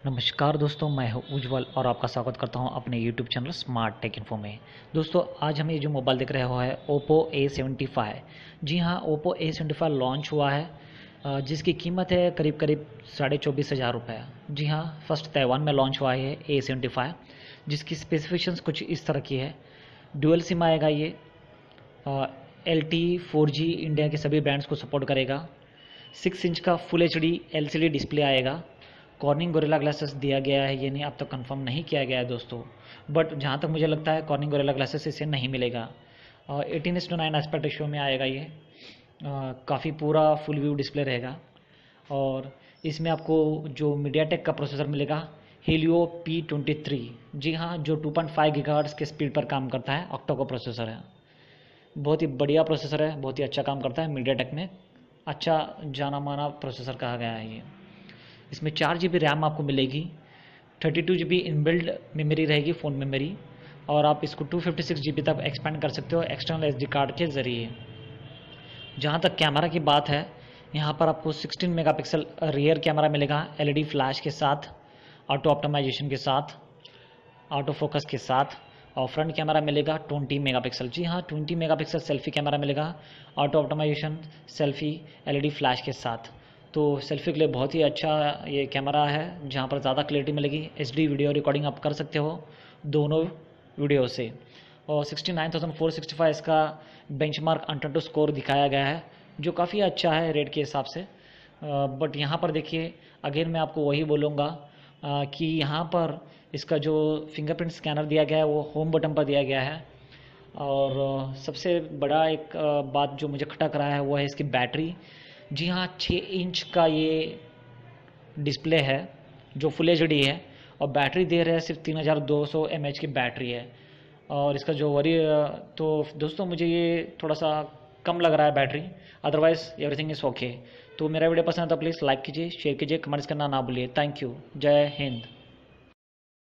नमस्कार दोस्तों, मैं हूं उज्जवल और आपका स्वागत करता हूं अपने YouTube channel smart tech info में। दोस्तों, आज हम ये जो मोबाइल देख रहे हो है Oppo A75। जी हां, Oppo A75 लॉन्च हुआ है, जिसकी कीमत है करीब करीब 24,500 रुपये। जी हां, फर्स्ट ताइवान में लॉन्च हुआ है A75, जिसकी स्पेसिफिकेशंस कुछ इस तरह की है। डुअल सिम आएगा ये, LTE 4G इंडिया के सभी ब्रांड्स को सपोर्ट करेगा। 6 इंच का फुल HD LCD डिस्प्ले आएगा। कॉर्निंग गोरिल्ला ग्लासेस दिया गया है, ये नहीं अब तक कंफर्म नहीं किया गया है दोस्तों, बट जहाँ तक मुझे लगता है कॉर्निंग गोरिल्ला ग्लासेस इसे नहीं मिलेगा। 18:9 एस्पेक्ट रेशियो में आएगा ये। काफ़ी पूरा फुल व्यू डिस्प्ले रहेगा और इसमें आपको जो मीडियाटेक का प्रोसेसर मिलेगा, Helio P23। जी हाँ, जो 2.5 गीगाहर्ट्ज़ के स्पीड पर काम करता है, ऑक्टा का प्रोसेसर है। बहुत ही बढ़िया प्रोसेसर है, बहुत ही अच्छा काम करता है। मीडियाटेक में अच्छा जाना माना प्रोसेसर कहा गया है ये। इसमें 4 GB रैम आपको मिलेगी, 32 GB इनबिल्ड मेमोरी रहेगी, फ़ोन मेमोरी, और आप इसको 256 GB तक एक्सपेंड कर सकते हो एक्सटर्नल SD कार्ड के ज़रिए। जहाँ तक कैमरा की बात है, यहाँ पर आपको 16 मेगापिक्सल रियर कैमरा मिलेगा LED फ्लैश के साथ, ऑटो ऑप्टिमाइजेशन के साथ, ऑटो फोकस के साथ, और फ्रंट कैमरा मिलेगा 20 मेगापिक्सल। जी हाँ, 20 मेगापिक्सल सेल्फी कैमरा मिलेगा, auto optimisation, selfie, LED flash के साथ। तो सेल्फी के लिए बहुत ही अच्छा ये कैमरा है, जहाँ पर ज़्यादा क्लियरिटी मिलेगी। HD वीडियो रिकॉर्डिंग आप कर सकते हो दोनों वीडियो से। और 69,465 इसका बेंचमार्क AnTuTu स्कोर दिखाया गया है, जो काफ़ी अच्छा है रेट के हिसाब से। बट यहाँ पर देखिए, अगेन मैं आपको वही बोलूँगा कि यहाँ पर इसका जो फिंगरप्रिंट स्कैनर दिया गया है वो होम बटन पर दिया गया है। और सबसे बड़ा एक बात जो मुझे खटक रहा है वो है इसकी बैटरी। जी हाँ, 6 इंच का ये डिस्प्ले है जो फुल HD है, और बैटरी दे रहे हैं सिर्फ 3200 mAh की बैटरी है। और इसका जो तो दोस्तों मुझे ये थोड़ा सा कम लग रहा है battery, otherwise everything is okay. तो मेरा वीडियो पसंद है तो प्लीज़ लाइक कीजिए, शेयर कीजिए, कमेंट्स करना ना भूलिए। थैंक यू, जय हिंद।